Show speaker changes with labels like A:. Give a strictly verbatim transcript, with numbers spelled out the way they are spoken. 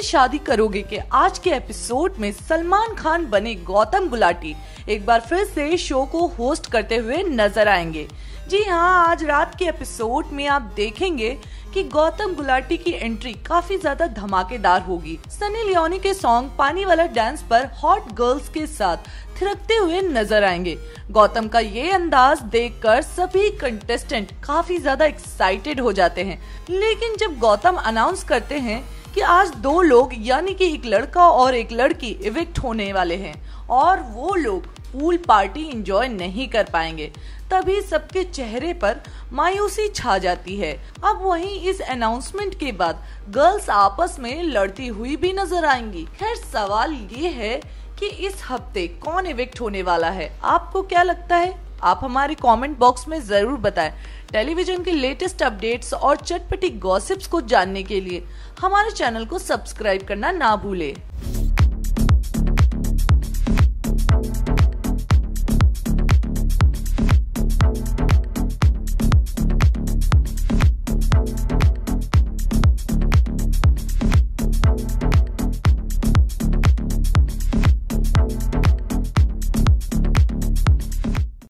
A: मुझसे शादी करोगे के आज के एपिसोड में सलमान खान बने गौतम गुलाटी एक बार फिर से शो को होस्ट करते हुए नजर आएंगे। जी हाँ, आज रात के एपिसोड में आप देखेंगे कि गौतम गुलाटी की एंट्री काफी ज्यादा धमाकेदार होगी। सनी लियोनी के सॉन्ग पानी वाला डांस पर हॉट गर्ल्स के साथ थिरकते हुए नजर आएंगे। गौतम का ये अंदाज देखकर सभी कंटेस्टेंट काफी ज्यादा एक्साइटेड हो जाते हैं। लेकिन जब गौतम अनाउंस करते हैं कि आज दो लोग यानी कि एक लड़का और एक लड़की इविक्ट होने वाले हैं और वो लोग पूल पार्टी एंजॉय नहीं कर पाएंगे, तभी सबके चेहरे पर मायूसी छा जाती है। अब वहीं इस अनाउंसमेंट के बाद गर्ल्स आपस में लड़ती हुई भी नजर आएंगी। खैर, सवाल ये है कि इस हफ्ते कौन इविक्ट होने वाला है, आपको क्या लगता है? आप हमारे कमेंट बॉक्स में जरूर बताएं। टेलीविजन के लेटेस्ट अपडेट्स और चटपटी गॉसिप्स को जानने के लिए हमारे चैनल को सब्सक्राइब करना ना भूलें।